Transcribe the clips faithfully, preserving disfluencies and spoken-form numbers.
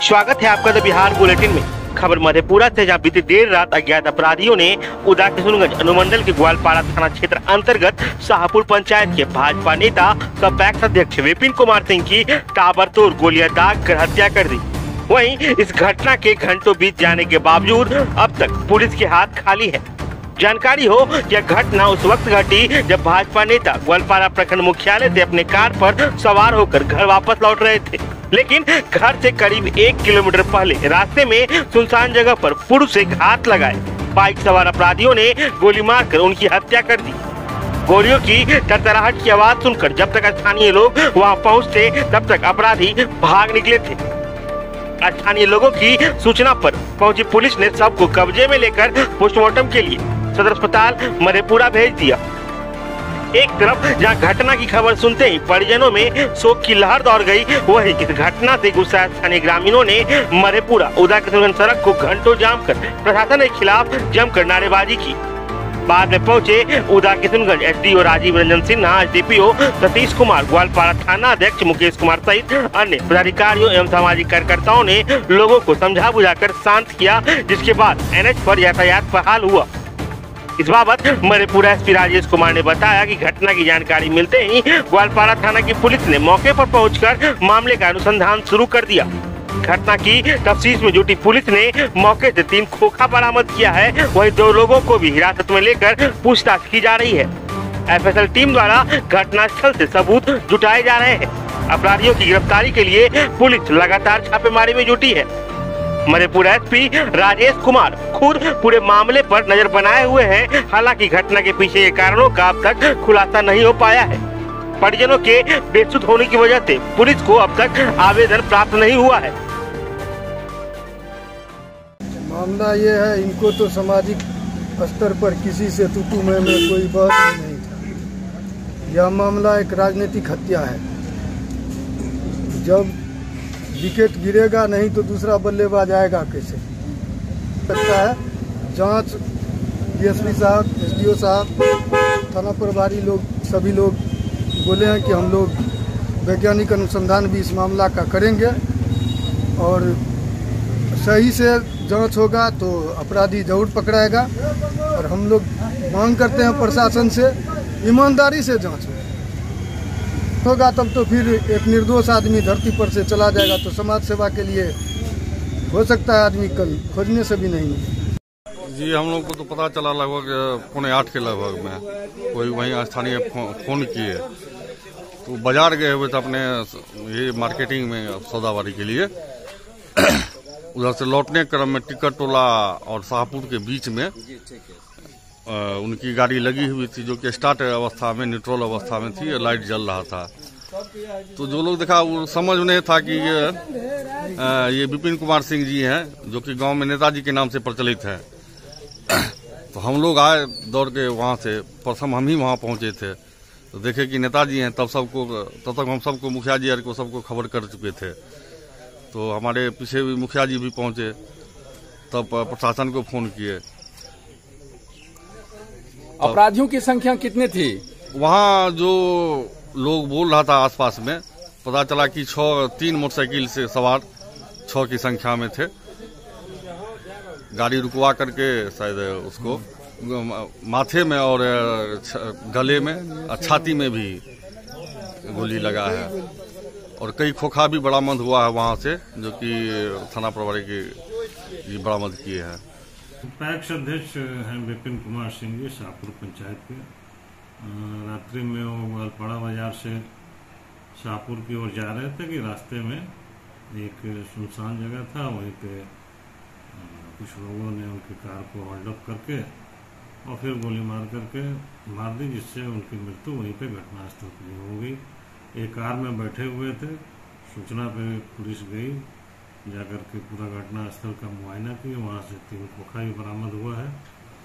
स्वागत है आपका द बिहार बुलेटिन में। खबर मधेपुरा से, जहां बीती देर रात अज्ञात अपराधियों ने उदा किशुनगंज अनुमंडल के ग्वालपाड़ा थाना क्षेत्र अंतर्गत शाहपुर पंचायत के भाजपा नेता सह पैक्स अध्यक्ष विपिन कुमार सिंह की ताबड़तोड़ गोलियां दाग कर हत्या कर दी। वहीं इस घटना के घंटों बीत जाने के बावजूद अब तक पुलिस के हाथ खाली है। जानकारी हो, यह घटना उस वक्त घटी जब भाजपा नेता ग्वालपाड़ा प्रखंड मुख्यालय से अपने कार पर सवार होकर घर वापस लौट रहे थे, लेकिन घर से करीब एक किलोमीटर पहले रास्ते में सुनसान जगह पर पुरुष से घात लगाए बाइक सवार अपराधियों ने गोली मारकर उनकी हत्या कर दी। गोलियों की तरतराहट की आवाज सुनकर जब तक स्थानीय लोग वहां पहुंचते, तब तक अपराधी भाग निकले थे। स्थानीय लोगों की सूचना पर पहुंची पुलिस ने शव को कब्जे में लेकर पोस्टमार्टम के लिए सदर अस्पताल मधेपुरा भेज दिया। एक तरफ जहां घटना की खबर सुनते ही परिजनों में शोक की लहर दौड़ गई, वहीं इस घटना से गुस्साए स्थानीय ग्रामीणों ने मधेपुरा उदा किशुनगंज सड़क को घंटों जाम कर प्रशासन के खिलाफ जमकर नारेबाजी की। बाद में पहुंचे उदा किशुनगंज एसडीओ राजीव रंजन सिन्हा, एसडीपीओ सतीश कुमार, ग्वालपाड़ा थाना अध्यक्ष मुकेश कुमार सहित अन्य पदाधिकारियों एवं सामाजिक कार्यकर्ताओं ने लोगों को समझा बुझाकर शांत किया, जिसके बाद एनएच पर यातायात बहाल हुआ। इस बाबत मधेपुरा एसपी राजेश कुमार ने बताया कि घटना की जानकारी मिलते ही ग्वालपाड़ा थाना की पुलिस ने मौके पर पहुंचकर मामले का अनुसंधान शुरू कर दिया। घटना की तफ्तीश में जुटी पुलिस ने मौके से तीन खोखा बरामद किया है, वहीं दो लोगों को भी हिरासत में लेकर पूछताछ की जा रही है। एफएसएल टीम द्वारा घटनास्थल से सबूत जुटाए जा रहे हैं। अपराधियों की गिरफ्तारी के लिए पुलिस लगातार छापेमारी में जुटी है। मधेपुरा एसपी राजेश कुमार खुद पूरे मामले पर नजर बनाए हुए हैं। हालांकि घटना के पीछे के कारणों का अब तक खुलासा नहीं हो पाया है। परिजनों के बेसुध होने की वजह से पुलिस को अब तक आवेदन प्राप्त नहीं हुआ है। मामला ये है, इनको तो सामाजिक स्तर पर किसी से तू मैं में कोई बात ही नहीं था। यह मामला एक राजनीतिक हत्या है। जब विकेट गिरेगा नहीं तो दूसरा बल्लेबाज आएगा कैसे? लगता है जांच डीएसपी साहब, एसडीओ साहब, थाना प्रभारी लोग, सभी लोग बोले हैं कि हम लोग वैज्ञानिक अनुसंधान भी इस मामला का करेंगे और सही से जांच होगा तो अपराधी जरूर पकड़ाएगा। और हम लोग मांग करते हैं प्रशासन से ईमानदारी से जांच होगा, तब तो फिर एक निर्दोष आदमी धरती पर से चला जाएगा तो समाज सेवा के लिए हो सकता है आदमी कल खोजने से भी नहीं। जी, हम लोग को तो पता चला लगभग पौने आठ के लगभग में कोई वहीं स्थानीय फोन किए, तो बाजार गए हुए थे अपने ये मार्केटिंग में सौदाबारी के लिए। उधर से लौटने क्रम में टिकट टोला और शाहपुर के बीच में आ, उनकी गाड़ी लगी हुई थी, जो कि स्टार्ट अवस्था में, न्यूट्रल अवस्था में थी, लाइट जल रहा था। तो जो लोग देखा वो समझ नहीं था कि ये, आ, ये विपिन कुमार सिंह जी हैं, जो कि गांव में नेताजी के नाम से प्रचलित हैं। तो हम लोग आए दौड़ के वहाँ से, प्रथम हम ही वहाँ पहुँचे थे, तो देखे कि नेताजी हैं। तब सबको तब तक हम सबको मुखिया जी को सबको खबर कर चुके थे। तो हमारे पीछे भी मुखिया जी भी पहुँचे, तब प्रशासन को फोन किए। अपराधियों की संख्या कितनी थी? वहाँ जो लोग बोल रहा था आसपास में, पता चला कि छह तीन मोटरसाइकिल से सवार छह की संख्या में थे। गाड़ी रुकवा करके शायद उसको माथे में और गले में और छाती में भी गोली लगा है और कई खोखा भी बरामद हुआ है वहाँ से, जो कि थाना प्रभारी की बरामद किए हैं। पैक्स अध्यक्ष हैं विपिन कुमार सिंह जी, शाहपुर पंचायत के। रात्रि में वो ग्वालपाड़ा बाजार से शाहपुर की ओर जा रहे थे कि रास्ते में एक सुनसान जगह था, वहीं पे कुछ लोगों ने उनकी कार को होल्ड अप करके और फिर गोली मार करके मार दी, जिससे उनकी मृत्यु वहीं पे घटनास्थल पर हो गई। एक कार में बैठे हुए थे। सूचना पे पुलिस गई, जाकर के पूरा घटना स्थल का मुआयना किया। वहाँ से तीन खोखा भी बरामद हुआ है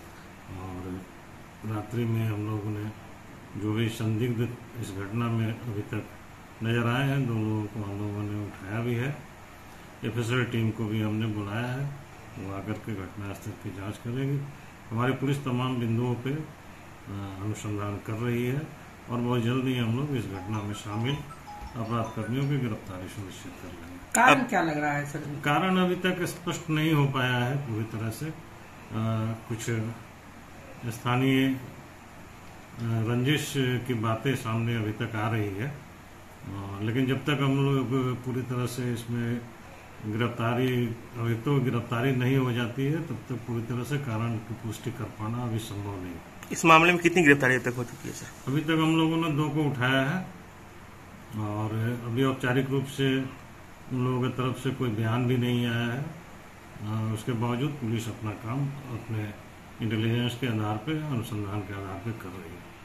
और रात्रि में हम लोगों ने जो भी संदिग्ध इस घटना में अभी तक नजर आए हैं, दो लोगों को हम लोगों ने उठाया भी है। एफएसएल टीम को भी हमने बुलाया है, वो आकर के घटनास्थल की जांच करेगी। हमारी पुलिस तमाम बिंदुओं पे अनुसंधान कर रही है और बहुत जल्द ही हम लोग इस घटना में शामिल अपराध कर्मियों की गिरफ्तारी सुनिश्चित कर लेंगे। कारण क्या लग रहा है सर? कारण अभी तक स्पष्ट नहीं हो पाया है पूरी तरह से। आ, कुछ स्थानीय रंजिश की बातें सामने अभी तक आ रही है, आ, लेकिन जब तक हम लोग पूरी तरह से इसमें गिरफ्तारी अभी तो गिरफ्तारी नहीं हो जाती है तब तक पूरी तरह से कारण की पुष्टि कर पाना अभी संभव नहीं। इस मामले में कितनी गिरफ्तारी अब तक हो चुकी है सर? अभी तक हम लोगों ने दो को उठाया है और अभी औपचारिक रूप से उन लोगों की तरफ से कोई बयान भी नहीं आया है। आ, उसके बावजूद पुलिस अपना काम अपने इंटेलिजेंस के आधार पर, अनुसंधान के आधार पर कर रही है।